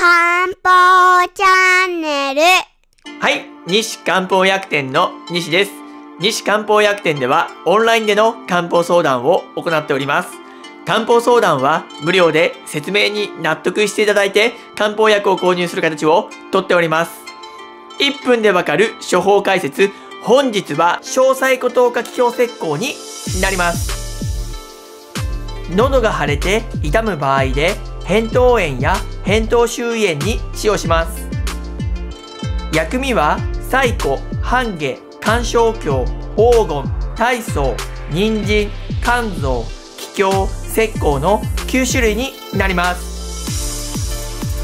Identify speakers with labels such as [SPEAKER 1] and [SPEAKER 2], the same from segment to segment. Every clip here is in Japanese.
[SPEAKER 1] 漢方チャンネル。
[SPEAKER 2] はい、西漢方薬店の西です。西漢方薬店ではオンラインでの漢方相談を行っております。漢方相談は無料で説明に納得していただいて漢方薬を購入する形をとっております。1分でわかる処方解説、本日は小細骨糖化気胸石膏になります。喉が腫れて痛む場合で扁桃炎や扁桃周囲炎に使用します。薬味は柴胡、半夏、干渉姜、黄金、大草、人参、甘草、気胸、石膏の9種類になります。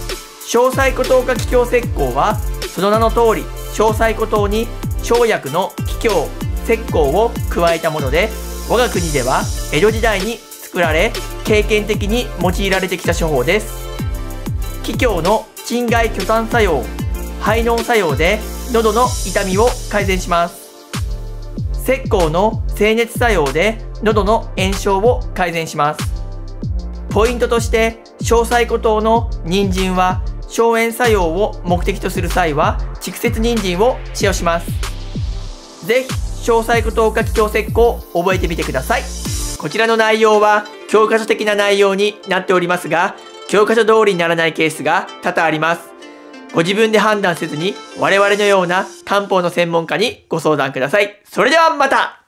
[SPEAKER 2] 小細骨糖化気胸石膏はその名の通り小細骨糖に生薬の気胸、石膏を加えたもので、我が国では江戸時代に作られ経験的に用いられてきた処方です。気胸の鎮外去痰作用、排膿作用で喉の痛みを改善します。石膏の清熱作用で喉の炎症を改善します。ポイントとして小細骨糖の人参は消炎作用を目的とする際は蓄雪人参を使用します。ぜひ小細骨糖化気胸石膏を覚えてみてください。こちらの内容は教科書的な内容になっておりますが、教科書通りにならないケースが多々あります。ご自分で判断せずに我々のような漢方の専門家にご相談ください。それではまた。